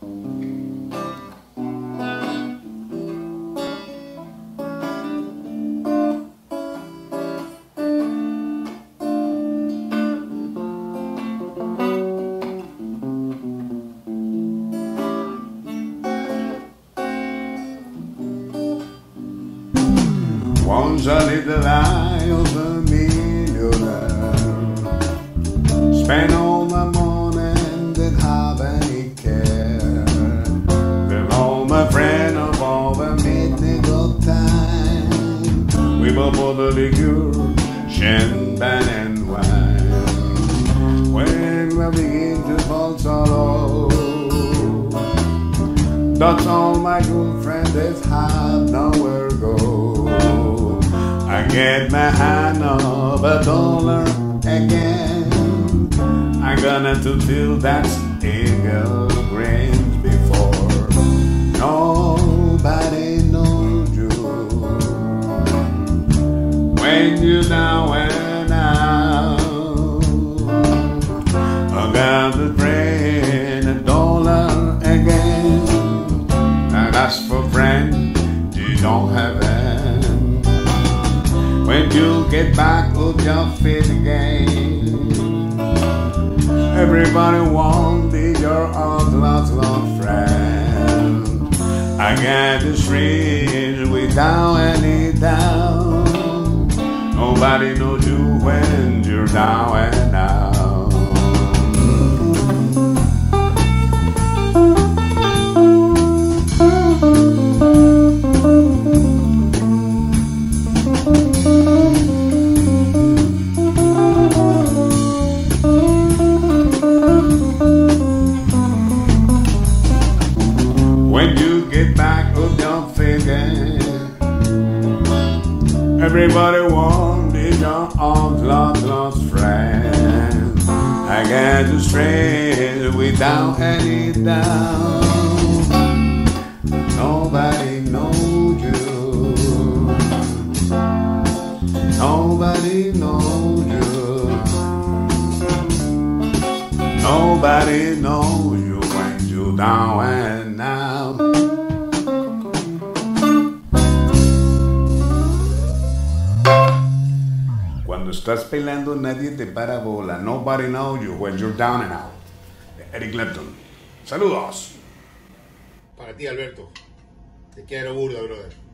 Once I lived the life of a millionaire, spent all my money and didn't have any care. With all my friends of all the midnight time, we were both the liquor, champagne and wine. When we begin to fall so low, that's all my good friends have nowhere to go. I get my hand of $1 again. I'm gonna to feel that eagle grains before. Nobody knows you when you're down and out. I got to bring $1 again. And as for friends, you don't have it. When you get back up your feet again, everybody won't be your old lost friend. I got the streets without any doubt. Nobody knows you when you're down and out. When you get back up your feet again, everybody won't be your old lost friend. I got you straight without any doubt. Nobody knows you. Nobody knows you. Nobody knows you when you're down and out. Cuando estás peleando nadie te para bola. Nobody knows you when you're down and out. Eric Clapton. Saludos. Para ti, Alberto. Te quiero burda, brother.